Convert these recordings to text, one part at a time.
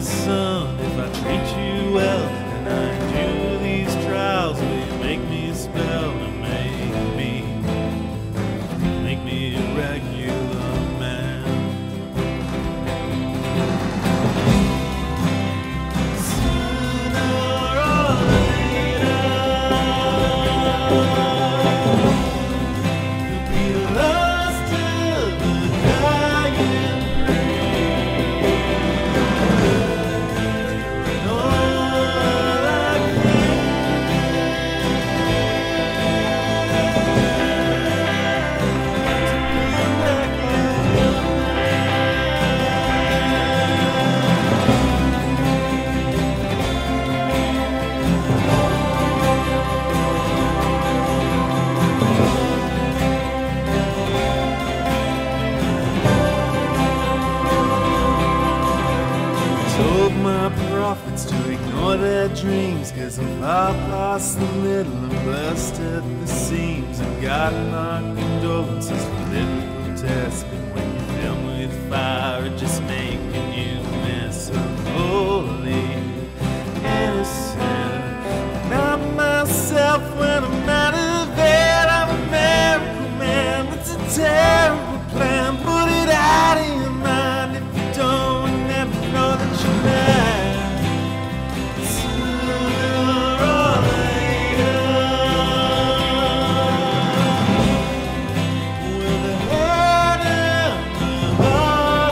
son, if I treat you well and I endure these trials, will you make me a spell to make me a regular man? Sooner or later, you'll be lost to the dying breed. And all I told my prophets to ignore their dreams, 'cause I'm far past the middle and blessed at the seams. I've got my condolences for living grotesque, and when you fill me with fire, it just making you mess of holy innocent. Not myself when I'm out of bed. I'm a miracle man. It's a terrible plan. Put it out of your mind if you don't ever know that you're mad. Sooner or later, will the head and the heart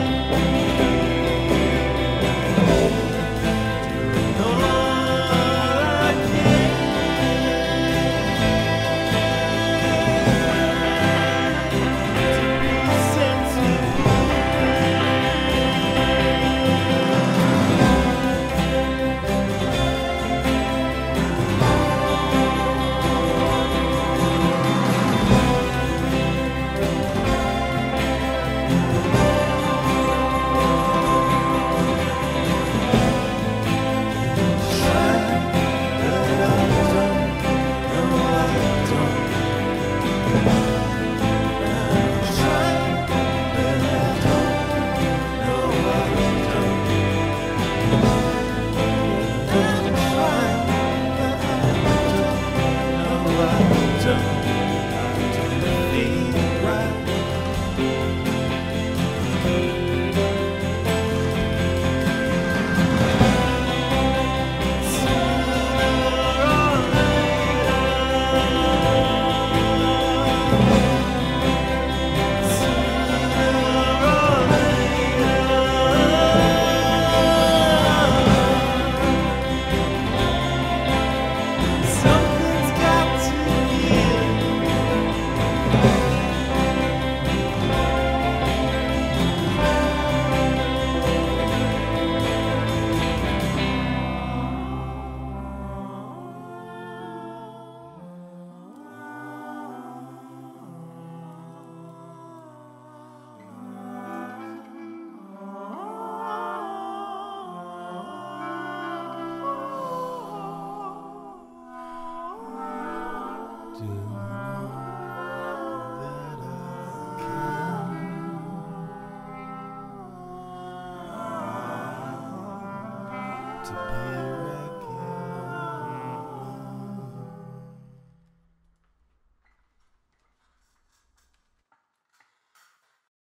doing all I can to be sensible. Something's got to give. Do that I can to be